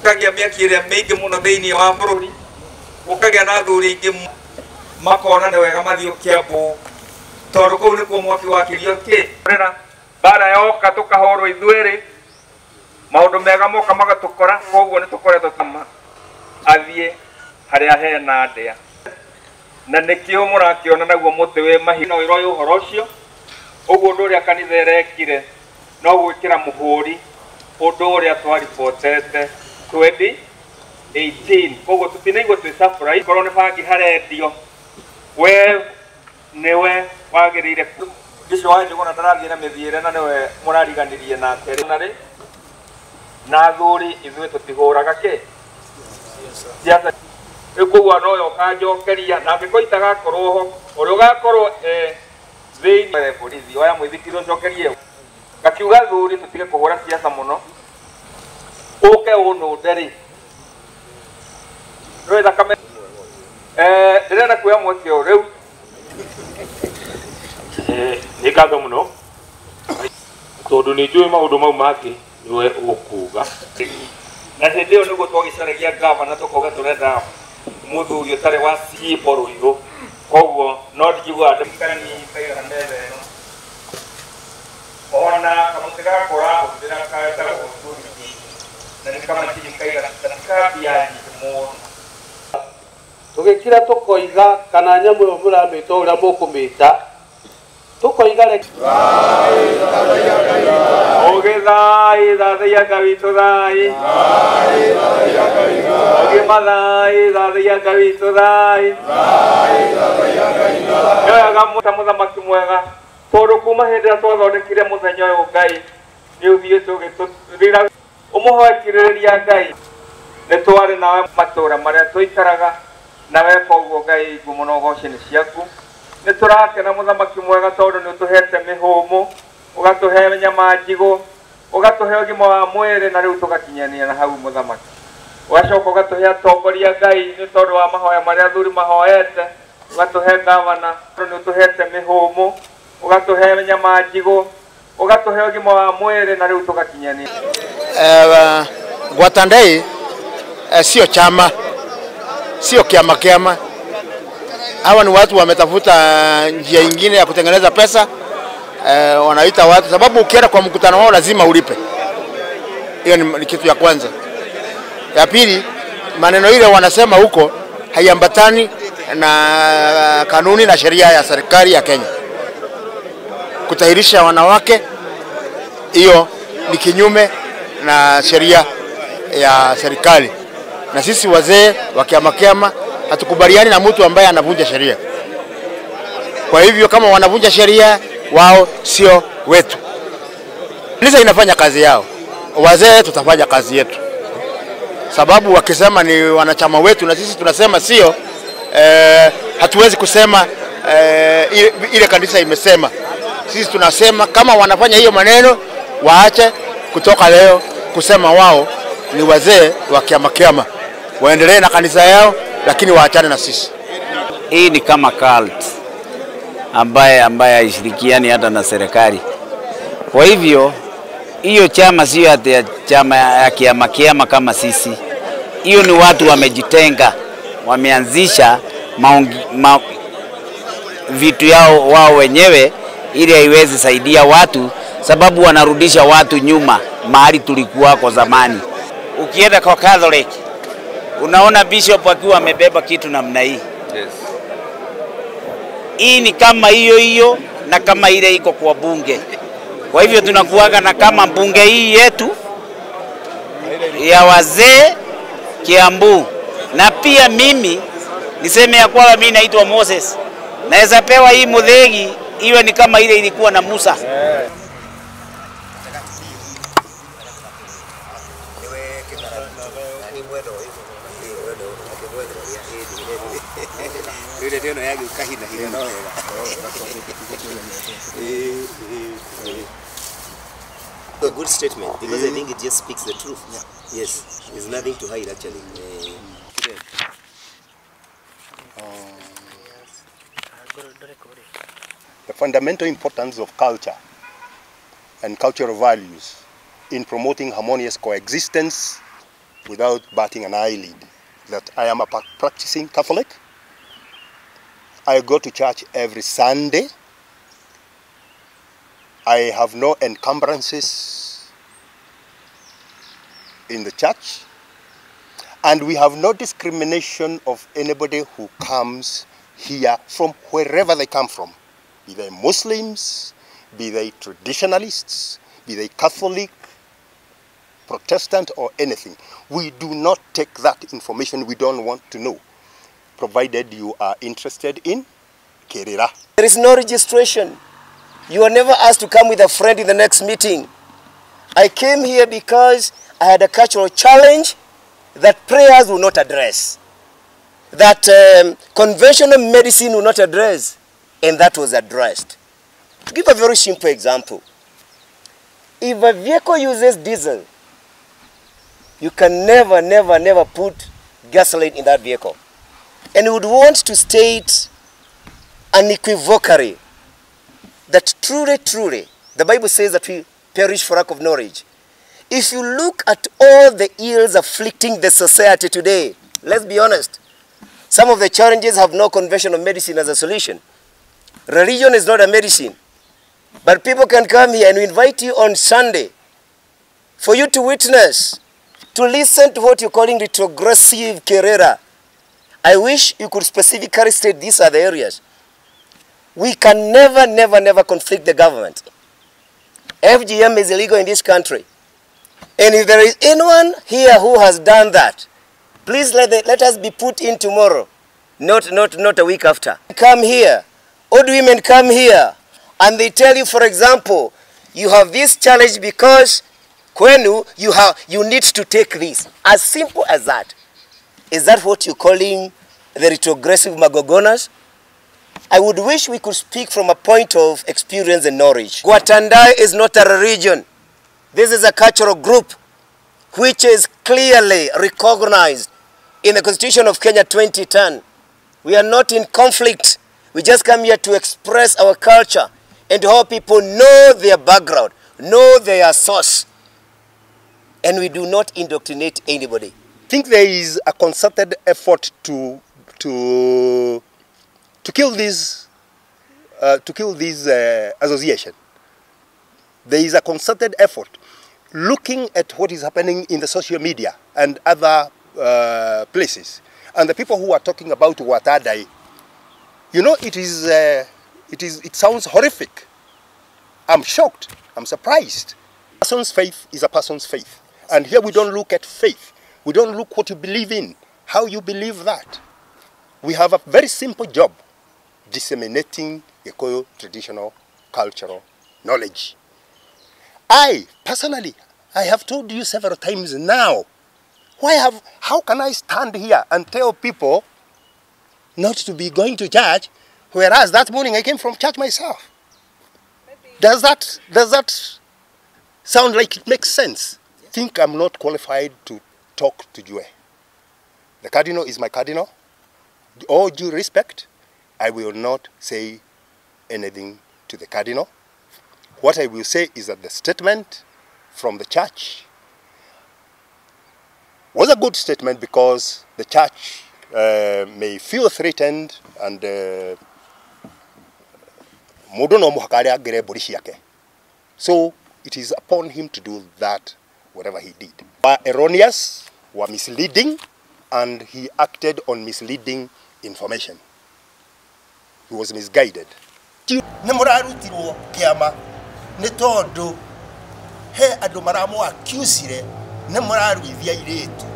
kagia miaki ĩrĩa mĩingĩ mũno thĩinĩ wa bũrũri gũkagĩa na athuri aingĩ makona nĩ wega mathiĩ Kiambu tondũ kũu nĩkuo mwaki wakĩrio bara yoka tũkahorwo ithuerĩ maũndũ mega moka magatũkora koguo nĩ tũkoretwo tama athiĩ harĩa hena ndĩa na nĩkĩo mũrakĩona naguo mũtĩ wĩ mahina wĩroi ũhoro ũcio ũguo ũndũ ũrĩa kanitha ĩrekire no gwĩkĩra mũhũri ũndũ ũrĩa twaribotete 2018 koguo tũtinaigua twĩ surprise korwo nĩ bangi harendio we nĩwe wagĩrĩire Gicio wa Njuguna ndarathiĩ na mĩthiĩre na nĩwe mũrariganirie nake rĩ na athuri ithuĩ tũtihũraga kĩ siasa ĩkũgua no yoka njokeria na angĩkorwo itagakorwo ho ũrĩa ũgakorwo thĩinĩ wa borithi oya mũithikiri ũcokerie gakiuga athuri tũtige kũhũra siasa mũno ũke ũnũnde rĩ rwetha kame ndĩrenda kuoya mweke ũyũ rĩu nĩ ngatho mũno tondũ nĩ njũĩ maũndũ mau mangĩ niwe ũkuga na hĩndĩ ĩyo nĩguo twagĩcaragia gavana tũkauga tũrenda mũthuri ũtarĩ wa ciĩmbo rũirũ koguo no ndingiuga ndĩkarani kaigana metha ĩno ona kamũtĩ gakora hũthĩra kaetagwo turiki na nĩ kamatiri kaigana kambia nyingĩ mũno tũgĩkira tũkoiga kana nyamũ ĩyo mũramĩta ũrĩa mũkũmĩta tũkoiga Thai thathaia Ngai thai Ogima thai thathaia Ngai thai Nyoyaga mũthamaki mwega tondũ kuma hĩndĩ ĩrĩa twathondekire mũthenya ũyũ Ngai nĩ ũthiĩte ũgĩtũrĩra ũmũhoe kirĩrĩria Ngai nĩ twarĩ nawe matũũra marĩa tũikaraga nawe koguo Ngai ngumo goci nĩ ciaku nĩ tũrakena mũthamaki mwega tondũ nĩ ũtũhete mĩhũmũ ũgatũhe nyama njigũ ũgatũhe ũgima wa mwĩrĩ na rĩu tũgakinyania na hau mũthamaki ũgacoka ũgatũhe atongoria Ngai nĩ tondũ wa mahoya marĩa athuri mahoete ũgatũhe gavana nĩ ũtũhete mĩhũmũ ũgatũhe nyama njigũ ũgatũhe ũgima wa mwĩrĩ na rĩu tũgakinyania Gwata Ndai sio chama sio Kiama. Hawa ni watu wametafuta njia nyingine ya kutengeneza pesa. Wanaita watu sababu ukienda kwa mkutano wao lazima ulipe. Hiyo ni kitu ya kwanza. Ya pili, maneno ile wanasema huko haiambatani na kanuni na sheria ya serikali ya Kenya. Kutahirisha wanawake hiyo ni kinyume na sheria ya serikali. Na sisi wazee wa Kiama hatukubaliani na mtu ambaye anavunja sheria. Kwa hivyo kama wanavunja sheria wao sio wetu. Kanisa inafanya kazi yao. Wazee tutafanya kazi yetu. Sababu wakisema ni wanachama wetu na sisi tunasema sio, hatuwezi kusema ile kanisa imesema. Sisi tunasema kama wanafanya hiyo maneno waache kutoka leo kusema wao ni wazee wa Kiama. Waendelee na kanisa yao lakini waachane na sisi. Hii ni kama cult ambaye haishirikiani hata na serikali. Kwa hivyo hiyo chama sio hata ya chama ya Kiama kama sisi. Hiyo ni watu wamejitenga, wameanzisha vitu yao wao wenyewe ili haiwezi saidia watu, sababu wanarudisha watu nyuma mahali tulikuwa kwa zamani. Ukienda kwa Catholic unaona bishop akiwa amebeba kitu namna hii. Yes. Hii ni kama hiyo na kama ile iko kwa bunge. Kwa hivyo tunakuaga na kama bunge hii yetu ya wazee Kiambu. Na pia mimi niseme ya kwamba mimi naitwa Moses. Naweza pewa hii muthegi iwe ni kama ile ilikuwa na Musa. A good statement because I think it just speaks the truth. Yeah. Yes, there's nothing to hide actually. The fundamental importance of culture and cultural values in promoting harmonious coexistence without batting an eyelid, that I am a practicing Catholic. I go to church every Sunday. I have no encumbrances in the church. And we have no discrimination of anybody who comes here from wherever they come from. Be they Muslims, be they traditionalists, be they Catholic, Protestant, or anything. We do not take that information we don't want to know, provided you are interested in Kerera. There is no registration. You are never asked to come with a friend in the next meeting. I came here because I had a cultural challenge that prayers will not address, that conventional medicine will not address, and that was addressed. To give a very simple example, if a vehicle uses diesel, you can never put gasoline in that vehicle. And you would want to state unequivocally that truly, the Bible says that we perish for lack of knowledge. If you look at all the ills afflicting the society today, let's be honest, some of the challenges have no conventional medicine as a solution. Religion is not a medicine. But people can come here and we invite you on Sunday for you to witness, to listen to what you're calling retrogressive Kerera. I wish you could specifically state these are the areas. We can never conflict the government. FGM is illegal in this country. And if there is anyone here who has done that, please let us be put in tomorrow, not a week after. Come here, old women come here, and they tell you, for example, you have this challenge because kwenu you need to take this. As simple as that. Is that what you're calling the retrogressive magogonas? I would wish we could speak from a point of experience and knowledge. Gwata Ndai is not a religion. This is a cultural group which is clearly recognized in the Constitution of Kenya 2010. We are not in conflict. We just come here to express our culture and to help people know their background, know their source. And we do not indoctrinate anybody. I think there is a concerted effort to kill this association. There is a concerted effort looking at what is happening in the social media and other places. And the people who are talking about Ndai, you know, it sounds horrific. I'm shocked. I'm surprised. A person's faith is a person's faith. And here we don't look at faith. We don't look what you believe in, how you believe that. We have a very simple job, disseminating Kikuyu traditional cultural knowledge. Personally, I have told you several times now, how can I stand here and tell people not to be going to church, whereas that morning I came from church myself? Does that sound like it makes sense? I think I'm not qualified to talk to Jue. The cardinal is my cardinal. All due respect, I will not say anything to the cardinal. What I will say is that the statement from the church was a good statement because the church may feel threatened and so it is upon him to do that, whatever he did. Were erroneous, were misleading, and he acted on misleading information. He was misguided. Kiama he adu maramu accuse ne moraru ithia iretu